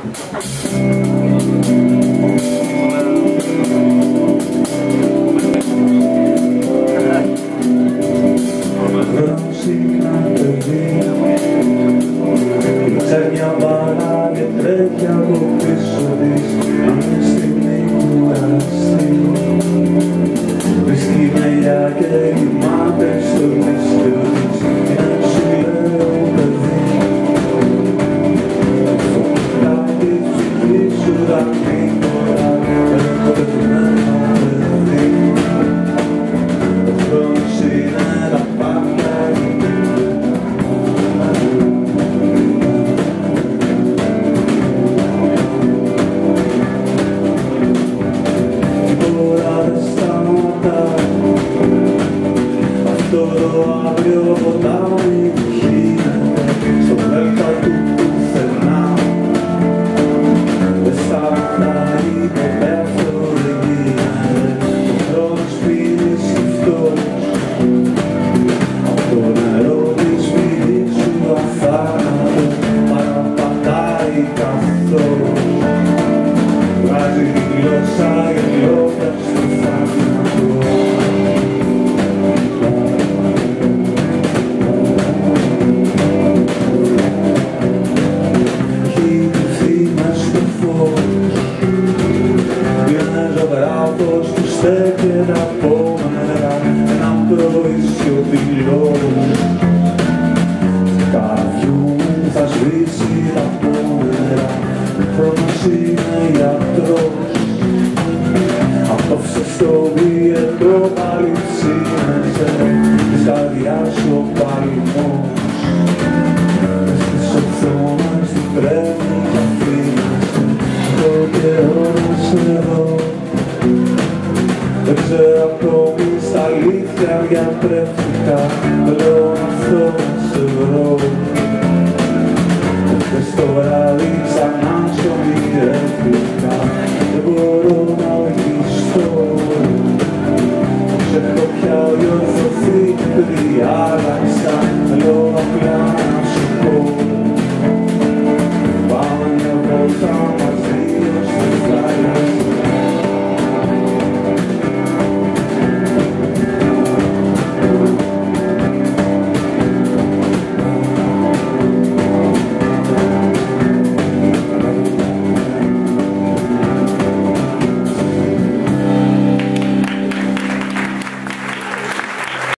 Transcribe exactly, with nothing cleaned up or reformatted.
Ξέρει μια μπάλα και τρέχει από πίσω της, αν μια στιγμή κουραστεί. Βρίσκει μια ηλιά και κοιμάται στο δίσκιο της, είναι ψηλό παιδί. Φωτάκι της ψυχής σου τα γρήγορα, ερωτευμένο παιδί. Ο χρόνος είναι τα πάντα. Αυτό το αύριο ποτάμι χύνεται στο δέλτα του πουθενά. Δεν σταματάει ποτέ, αυτό δεν γίνεται. Ο χρόνος φύγει σκυφτός από το νερό της φύγης σου αθάνατο παραπατάει καθώς βγάζει τη γλώσσα γελώντας στο θάνατο. Όπως που στέκεται από μέρα ένα πρωί σιωπηλός. Κάποιου θα σβήσει τα πόνερα, ο χρόνος είναι γιατρός. Απόψε στο διετρό πάλι ψήνεσαι, της καρδιάς ο παλμός. Μες στις οθόνες την τρέμει κι αφήνεσαι, το καιρό να σε δω. Δεν ξέρω ακόμη στα αλήθεια διατρέφτηκα.